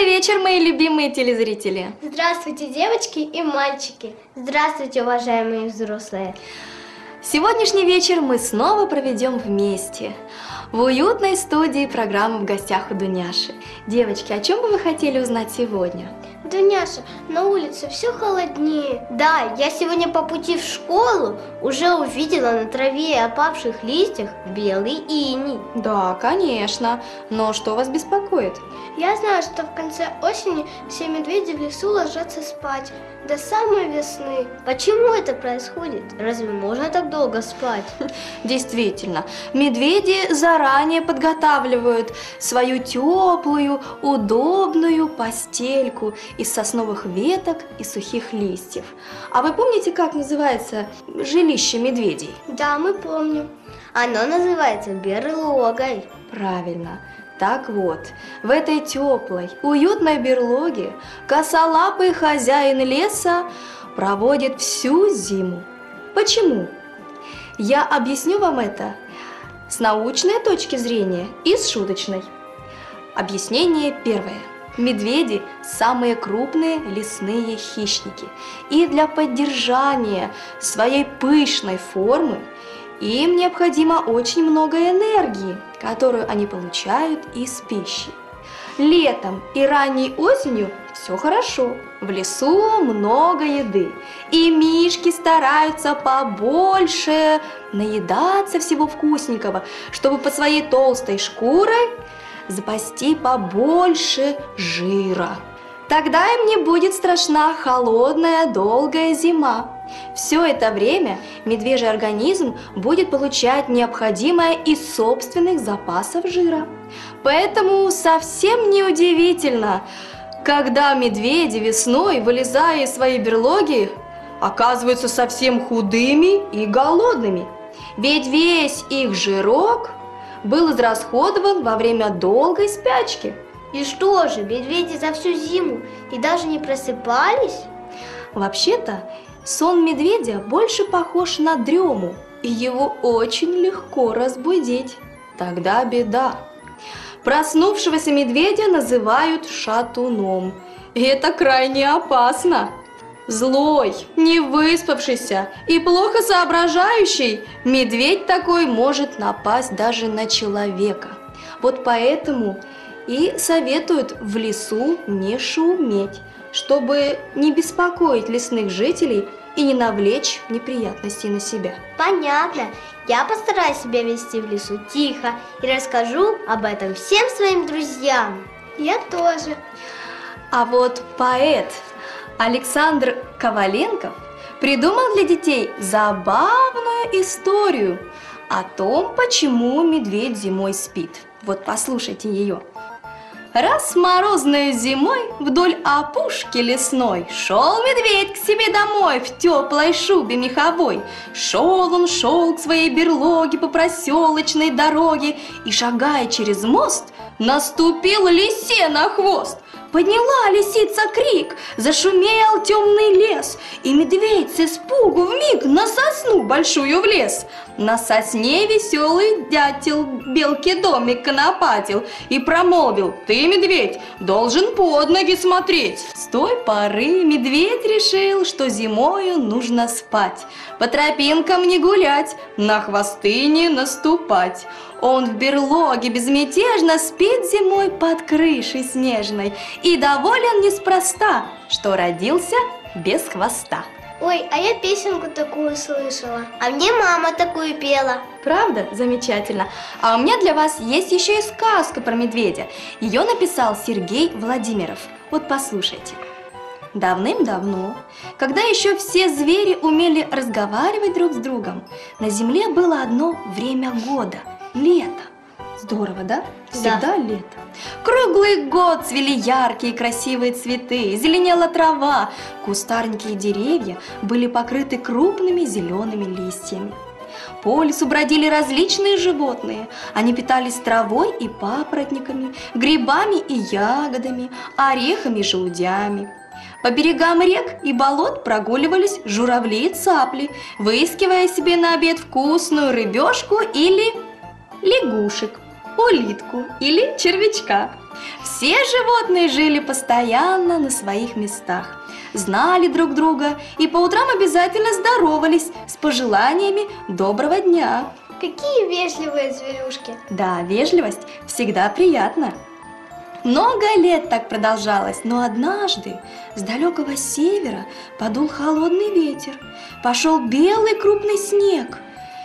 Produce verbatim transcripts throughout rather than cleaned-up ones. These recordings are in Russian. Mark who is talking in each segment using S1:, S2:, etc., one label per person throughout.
S1: Добрый вечер, мои любимые телезрители!
S2: Здравствуйте, девочки и мальчики! Здравствуйте, уважаемые взрослые!
S1: Сегодняшний вечер мы снова проведем вместе в уютной студии программы «В гостях у Дуняши». Девочки, о чем бы вы хотели узнать сегодня?
S2: Дуняша, на улице все холоднее. Да, я сегодня по пути в школу уже увидела на траве и опавших листьях белый иней.
S1: Да, конечно. Но что вас беспокоит?
S2: Я знаю, что в конце осени все медведи в лесу ложатся спать до самой весны. Почему это происходит? Разве можно так долго спать?
S1: Действительно, медведи заранее подготавливают свою теплую, удобную постельку из сосновых веток и сухих листьев. А вы помните, как называется жилище медведей?
S2: Да, мы помним. Оно называется берлогой.
S1: Правильно. Так вот, в этой теплой, уютной берлоге косолапый хозяин леса проводит всю зиму. Почему? Я объясню вам это с научной точки зрения и с шуточной. Объяснение первое. Медведи – самые крупные лесные хищники. И для поддержания своей пышной формы им необходимо очень много энергии, которую они получают из пищи. Летом и ранней осенью все хорошо. В лесу много еды. И мишки стараются побольше наедаться всего вкусненького, чтобы под своей толстой шкурой запасти побольше жира. Тогда им не будет страшна холодная долгая зима. Все это время медвежий организм будет получать необходимое из собственных запасов жира. Поэтому совсем не удивительно, когда медведи весной, вылезая из своей берлоги, оказываются совсем худыми и голодными. Ведь весь их жирок был израсходован во время долгой спячки.
S2: И что же, медведи за всю зиму и даже не просыпались?
S1: Вообще-то, сон медведя больше похож на дрему, и его очень легко разбудить. Тогда беда. Проснувшегося медведя называют шатуном, и это крайне опасно. Злой, невыспавшийся и плохо соображающий медведь такой может напасть даже на человека. Вот поэтому и советуют в лесу не шуметь, чтобы не беспокоить лесных жителей и не навлечь неприятностей на себя.
S2: Понятно. Я постараюсь себя вести в лесу тихо и расскажу об этом всем своим друзьям. Я тоже.
S1: А вот поэт Александр Коваленков придумал для детей забавную историю о том, почему медведь зимой спит. Вот послушайте ее. Раз морозной зимой вдоль опушки лесной шел медведь к себе домой в теплой шубе меховой. Шел он, шел к своей берлоге по проселочной дороге и, шагая через мост, наступил лисе на хвост. Подняла лисица крик, зашумел темный лес, и медведь с испугу вмиг на сосну большую влез. На сосне веселый дятел белке домик конопатил и промолвил: «Ты, медведь, должен под ноги смотреть». С той поры медведь решил, что зимою нужно спать, по тропинкам не гулять, на хвосты не наступать. Он в берлоге безмятежно спит зимой под крышей снежной и доволен неспроста, что родился без хвоста.
S2: Ой, а я песенку такую слышала. А мне мама такую пела.
S1: Правда? Замечательно. А у меня для вас есть еще и сказка про медведя. Ее написал Сергей Владимиров. Вот послушайте. Давным-давно, когда еще все звери умели разговаривать друг с другом, на земле было одно время года – лето. Здорово, да? Всегда да. Лето. Круглый год цвели яркие красивые цветы, зеленела трава, кустарники и деревья были покрыты крупными зелеными листьями. По лесу бродили различные животные. Они питались травой и папоротниками, грибами и ягодами, орехами и желудями. По берегам рек и болот прогуливались журавли и цапли, выискивая себе на обед вкусную рыбешку или лягушек, улитку или червячка. Все животные жили постоянно на своих местах, знали друг друга и по утрам обязательно здоровались с пожеланиями доброго дня.
S2: Какие вежливые зверюшки.
S1: Да, вежливость всегда приятна. Много лет так продолжалось, но однажды с далекого севера подул холодный ветер, пошел белый крупный снег,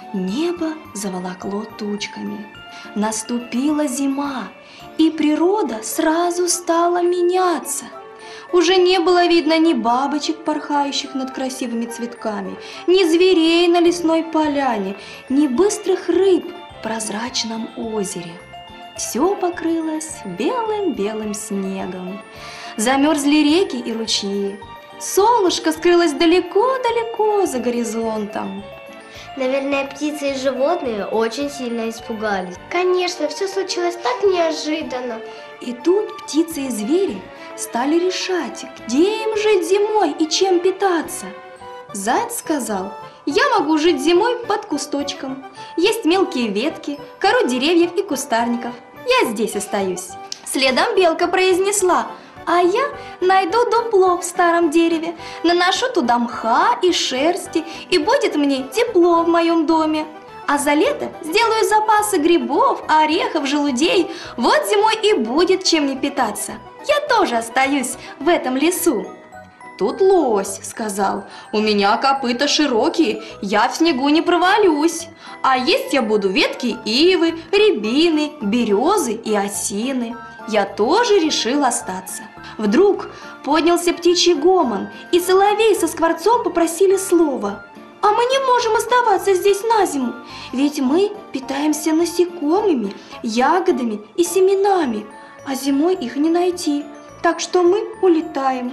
S1: небо заволокло тучками. Наступила зима, и природа сразу стала меняться. Уже не было видно ни бабочек, порхающих над красивыми цветками, ни зверей на лесной поляне, ни быстрых рыб в прозрачном озере. Все покрылось белым-белым снегом. Замерзли реки и ручьи. Солнышко скрылось далеко-далеко за горизонтом.
S2: Наверное, птицы и животные очень сильно испугались. Конечно, все случилось так неожиданно.
S1: И тут птицы и звери стали решать, где им жить зимой и чем питаться. Заяц сказал: я могу жить зимой под кусточком. Есть мелкие ветки, кору деревьев и кустарников. Я здесь остаюсь. Следом белка произнесла: а я найду дупло в старом дереве, наношу туда мха и шерсти, и будет мне тепло в моем доме. А за лето сделаю запасы грибов, орехов, желудей. Вот зимой и будет чем мне питаться. Я тоже остаюсь в этом лесу. Тут лось сказал: у меня копыта широкие, я в снегу не провалюсь. А есть я буду ветки ивы, рябины, березы и осины. Я тоже решил остаться. Вдруг поднялся птичий гомон, и соловей со скворцом попросили слова. А мы не можем оставаться здесь на зиму, ведь мы питаемся насекомыми, ягодами и семенами, а зимой их не найти, так что мы улетаем.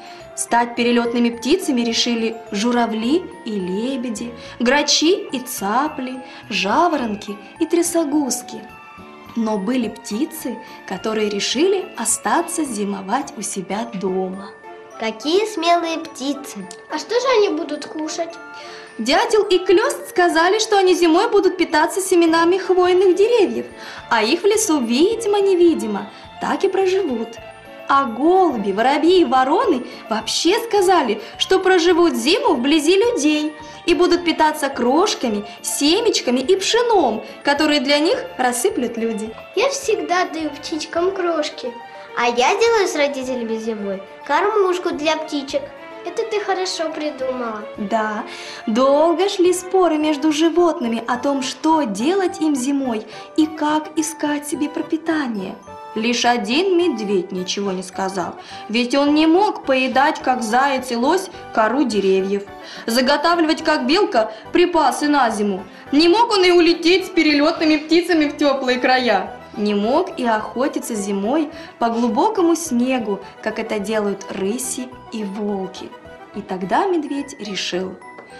S1: Стать перелетными птицами решили журавли и лебеди, грачи и цапли, жаворонки и трясогузки. Но были птицы, которые решили остаться зимовать у себя дома.
S2: Какие смелые птицы! А что же они будут кушать?
S1: Дятел и клёст сказали, что они зимой будут питаться семенами хвойных деревьев, а их в лесу видимо-невидимо так и проживут. А голуби, воробьи и вороны вообще сказали, что проживут зиму вблизи людей и будут питаться крошками, семечками и пшеном, которые для них рассыплют люди.
S2: Я всегда даю птичкам крошки. А я делаю с родителями зимой кормушку для птичек. Это ты хорошо придумала.
S1: Да, долго шли споры между животными о том, что делать им зимой и как искать себе пропитание. Лишь один медведь ничего не сказал, ведь он не мог поедать, как заяц и лось, кору деревьев, заготавливать, как белка, припасы на зиму. Не мог он и улететь с перелетными птицами в теплые края. Не мог и охотиться зимой по глубокому снегу, как это делают рыси и волки. И тогда медведь решил: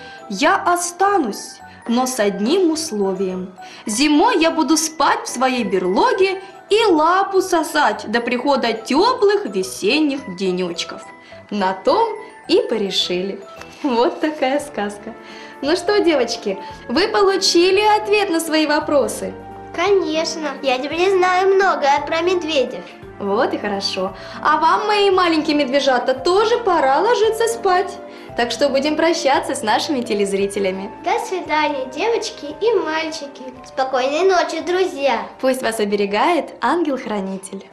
S1: я останусь, но с одним условием. Зимой я буду спать в своей берлоге и лапу сосать до прихода теплых весенних денечков. На том и порешили. Вот такая сказка. Ну что, девочки, вы получили ответ на свои вопросы?
S2: Конечно, я теперь знаю многое про медведев.
S1: Вот и хорошо. А вам, мои маленькие медвежата, тоже пора ложиться спать. Так что будем прощаться с нашими телезрителями.
S2: До свидания, девочки и мальчики. Спокойной ночи, друзья.
S1: Пусть вас оберегает ангел-хранитель.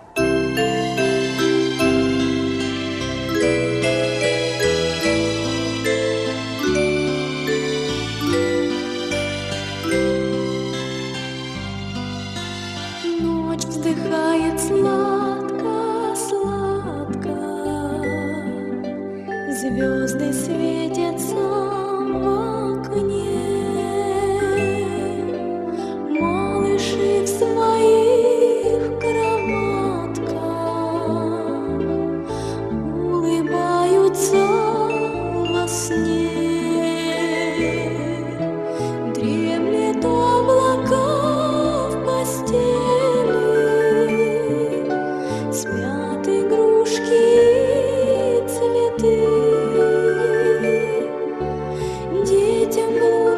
S3: Ночь вздыхает сладко, сладко, звезды светятся в окне, малыши в своих кроватках улыбаются во сне. Дремлет облака в постели, спят игрушки и цветы. Детям